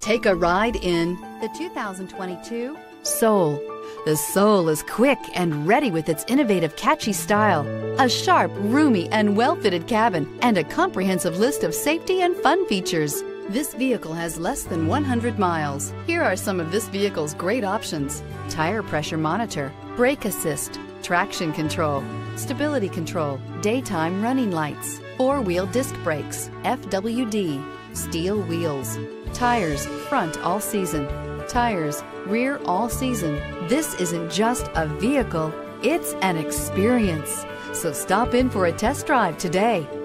Take a ride in the 2022 Soul. The Soul is quick and ready with its innovative, catchy style, a sharp, roomy, and well-fitted cabin, and a comprehensive list of safety and fun features. This vehicle has less than 100 miles. Here are some of this vehicle's great options: tire pressure monitor, brake assist, traction control, stability control, daytime running lights, four-wheel disc brakes, FWD, steel wheels, tires front all season, tires rear all season. This isn't just a vehicle, it's an experience. So stop in for a test drive today.